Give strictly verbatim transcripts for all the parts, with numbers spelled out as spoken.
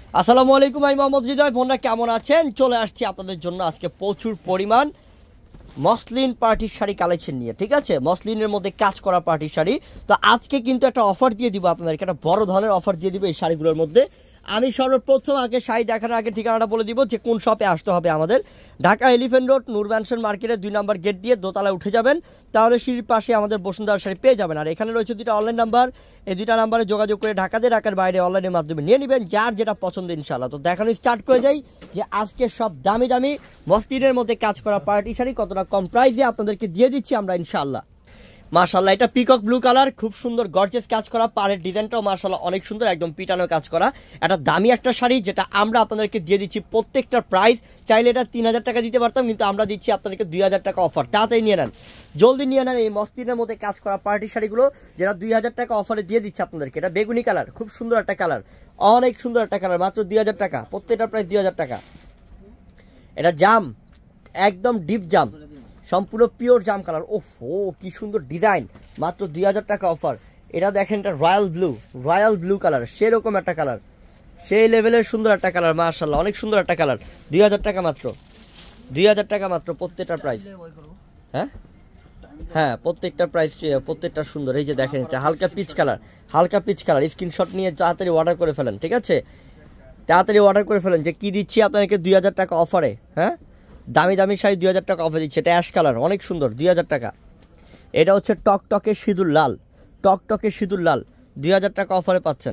আসসালামু আলাইকুম, আমি মোহাম্মদ হৃদয়। বোনরা কেমন আছেন? চলে আসছি আপনাদের জন্য আজকে প্রচুর পরিমাণ মসলিন পার্টির শাড়ি কালেকশন নিয়ে। ঠিক আছে, মসলিনের মধ্যে কাজ করা পার্টির শাড়ি। তো আজকে কিন্তু একটা অফার দিয়ে দিব আপনাদেরকে, একটা বড় ধরনের অফার দিয়ে দিব এই শাড়িগুলোর মধ্যে। আমি সর্বপ্রথম আগে শাড়ি দেখানোর আগে ঠিকানাটা বলে দিব যে কোন শপে আসতে হবে আমাদের। Dhaka Elephant Road Noor Mansion মার্কেটের দুই নম্বর গেট দিয়ে দোতলায় উঠে যাবেন, তাহলে সিঁড়ির পাশে আমাদের বসুন্ধরা শাড়ি পেয়ে যাবেন। আর এখানে রয়েছে দুইটা অনলাইন নাম্বার, এই দুইটা নাম্বারে যোগাযোগ করে ঢাকাতে ঢাকার বাইরে অনলাইনের মাধ্যমে নিয়ে নেবেন যার যেটা পছন্দ ইনশাআল্লাহ। তো দেখানো স্টার্ট করে যাই যে আজকে সব দামি দামি মসলিনের মধ্যে কাজ করা পার্টি শাড়ি কতটা কম প্রাইসে আপনাদেরকে দিয়ে দিচ্ছি আমরা ইনশাআল্লাহ। মাশাআল্লাহ, এটা পিকক ব্লু কালার, খুব সুন্দর গর্জিয়াস কাজ করা, পাড়ের ডিজাইনটাও মাশাআল্লাহ অনেক সুন্দর, একদম পিটানো কাজ করা। এটা দামি একটা শাড়ি যেটা আমরা আপনাদেরকে দিয়ে দিচ্ছি প্রত্যেকটা প্রাইস। চাইলে এটা তিন হাজার টাকা দিতে পারতাম, কিন্তু আমরা দিচ্ছি আপনাদেরকে দুই হাজার টাকা অফার। তাড়াতাড়ি নিয়ে নেন, জলদি নিয়ে নেন এই মসলিনের মধ্যে কাজ করা পার্টি শাড়িগুলো, যেটা দুই হাজার টাকা অফারে দিয়ে দিচ্ছে আপনাদেরকে। এটা বেগুনি কালার, খুব সুন্দর একটা কালার, অনেক সুন্দর একটা কালার, মাত্র দুই হাজার টাকা, প্রত্যেকটা প্রাইস দুই হাজার টাকা। এটা জাম, একদম ডিপ জাম, সম্পূর্ণ পিওর জাম কালার। ওহ ও কি সুন্দর ডিজাইন, মাত্র দুই হাজার টাকা অফার। এটা দেখেন, এটা royal blue, royal blue colour, সেরকম একটা কালার, সেই লেভেলের সুন্দর একটা কালার, মাশাআল্লাহ অনেক সুন্দর একটা কালার। দুই হাজার টাকা মাত্র, দুই হাজার টাকা মাত্র প্রত্যেকটার প্রাইস। হ্যাঁ হ্যাঁ প্রত্যেকটা প্রাইস, প্রত্যেকটা সুন্দর। এই যে দেখেন, এটা হালকা পিচ কালার, হালকা পিচ কালার। স্ক্রিনশট নিয়ে তাড়াতাড়ি অর্ডার করে ফেলেন, ঠিক আছে, তাড়াতাড়ি অর্ডার করে ফেলেন যে কি দিচ্ছি আপনাদেরকে দুই হাজার টাকা অফারে। হ্যাঁ, দামি দামি শাড়ি দুই হাজার টাকা অফার দিচ্ছে। এটা অ্যাশ কালার, অনেক সুন্দর, দুই হাজার টাকা। এটা হচ্ছে টক টকে সিঁদুর লাল, টক টকে সিঁদুর লাল, দুই হাজার টাকা অফারে পাচ্ছেন।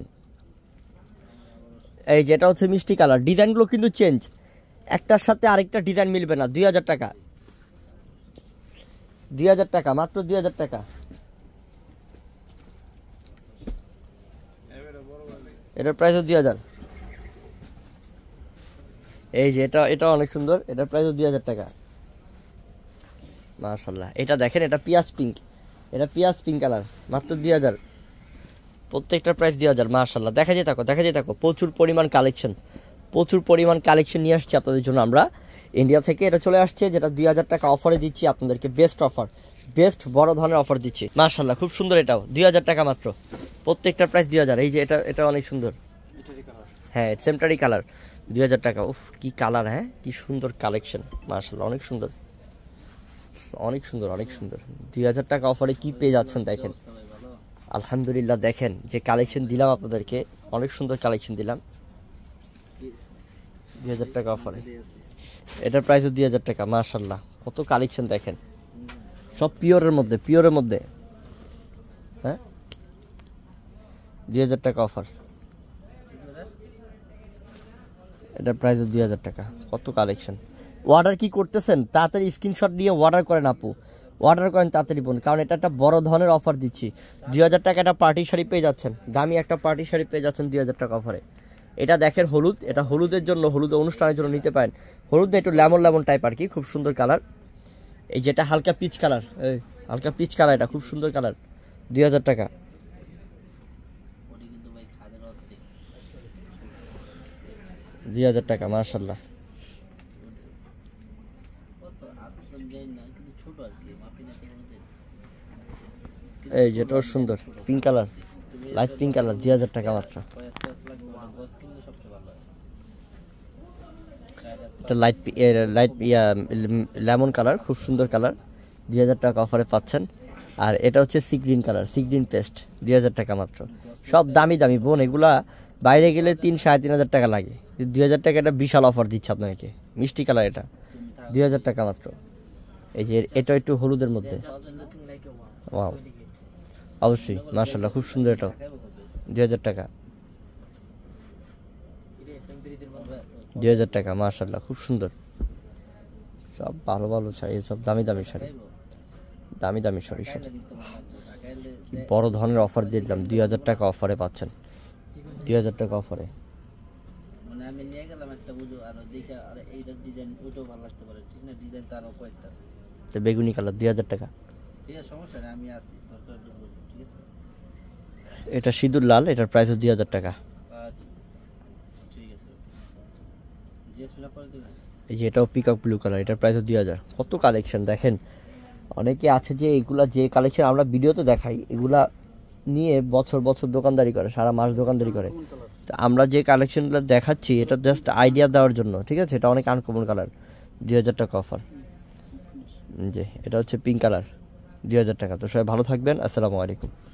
এই যে এটা হচ্ছে মিষ্টি কালার, ডিজাইনগুলো কিন্তু চেঞ্জ, একটার সাথে আরেকটা ডিজাইন মিলবে না। দুই হাজার টাকা, দুই হাজার টাকা মাত্র, দুই হাজার টাকা। এটার প্রাইসও দুই হাজার। এই যে এটা, এটা অনেক সুন্দর, এটার প্রাইসও দুই হাজার টাকা, মাশাআল্লাহ। এটা দেখেন, এটা পিয়াজ পিঙ্ক, এটা পিয়াজ পিঙ্ক কালার, মাত্র দুই হাজার, প্রত্যেকটার প্রাইস দুই হাজার। মাশাআল্লাহ, দেখা যায় থাকো, দেখা যায় থাকো, প্রচুর পরিমাণ কালেকশন, প্রচুর পরিমাণ কালেকশন নিয়ে আসছি আপনাদের জন্য আমরা ইন্ডিয়া থেকে। এটা চলে আসছে যেটা দুই হাজার টাকা অফারে দিচ্ছি আপনাদেরকে, বেস্ট অফার, বেস্ট বড় ধরনের অফার দিচ্ছি। মাশাআল্লাহ, খুব সুন্দর, এটাও দুই হাজার টাকা মাত্র, প্রত্যেকটার প্রাইস দুই হাজার। এই যে এটা, এটা অনেক সুন্দর, হ্যাঁ সেমটারি কালার, দুই হাজার টাকা। উফ কি কালার, হ্যাঁ কি সুন্দর কালেকশন, মাশাআল্লাহ অনেক সুন্দর, অনেক সুন্দর, অনেক সুন্দর। দুই হাজার টাকা অফারে কি পেয়ে যাচ্ছেন দেখেন, আলহামদুলিল্লাহ। দেখেন যে কালেকশন দিলাম আপনাদেরকে, অনেক সুন্দর কালেকশন দিলাম দুই হাজার টাকা অফারে। এটার প্রাইসও দুই হাজার টাকা, মাশাআল্লাহ কত কালেকশন দেখেন, সব পিওরের মধ্যে, পিওরের মধ্যে। হ্যাঁ, দুই হাজার টাকা অফার, এটার প্রাইসও দুই হাজার টাকা, কত কালেকশন। অর্ডার কি করতেছেন? তাড়াতাড়ি স্ক্রিনশট নিয়ে অর্ডার করেন আপু, অর্ডার করেন তাড়াতাড়ি বোন, কারণ এটা একটা বড় ধরনের অফার দিচ্ছি। দুই হাজার টাকা একটা পার্টি শাড়ি পেয়ে যাচ্ছেন, দামি একটা পার্টি শাড়ি পেয়ে যাচ্ছেন দুই হাজার টাকা অফারে। এটা দেখেন হলুদ, এটা হলুদের জন্য, হলুদ অনুষ্ঠানের জন্য নিতে পারেন। হলুদ একটু লেমন লেমন টাইপ আর কি, খুব সুন্দর কালার। এই যেটা হালকা পিচ কালার, এই হালকা পিচ কালার, এটা খুব সুন্দর কালার, দুই হাজার টাকা। দুই হাজার টাকা, মাশাআল্লাহ। এই যেটাও সুন্দর, pink colour, light pink colour, দুই হাজার টাকা মাত্র। এটা লাইট লাইট ইয়া লেমন কালার, খুব সুন্দর কালার, দুই হাজার টাকা অফারে পাচ্ছেন। আর এটা হচ্ছে sea green colour, sea green paste, দুই হাজার টাকা মাত্র। সব দামি দামি বোন, এগুলা বাইরে গেলে তিন সাড়ে তিন হাজার টাকা লাগে, দুই হাজার টাকা এটা বিশাল অফার দিচ্ছে আপনাকে। মিষ্টি কালার, এটা দুই হাজার টাকা মাত্র। এই যে এটা একটু হলুদের মধ্যে, ওয়াও অবশ্যই মাশাআল্লাহ খুব সুন্দর, এটাও দুই হাজার টাকা, দুই হাজার টাকা মাশাআল্লাহ খুব সুন্দর। সব ভালো ভালো শাড়ি, সব দামি দামি শাড়ি, দামি দামি শাড়ি, সব বড় ধরনের অফার দিয়ে দিলাম, দুই হাজার টাকা অফারে পাচ্ছেন, দুই হাজার টাকা অফারে। বেগুনি কালার, দুই হাজার টাকা। এটা সিঁদুর লাল, এটার প্রাইস দুই হাজার টাকা। এই যে এটাও পিকক ব্লু কালার, এটার প্রাইস দুই হাজার। কত কালেকশন দেখেন, অনেকে আছে যে এগুলা যে কালেকশন আমরা ভিডিওতে দেখাই, এগুলা নিয়ে বছর বছর দোকানদারি করে, সারা মাস দোকানদারি করে। তো আমরা যে কালেকশনগুলো দেখাচ্ছি এটা জাস্ট আইডিয়া দেওয়ার জন্য, ঠিক আছে? এটা অনেক আনকমন কালার, দুই হাজার টাকা অফার। জি, এটা হচ্ছে পিঙ্ক কালার, দুই হাজার টাকা। তো সবাই ভালো থাকবেন, আসসালামু আলাইকুম।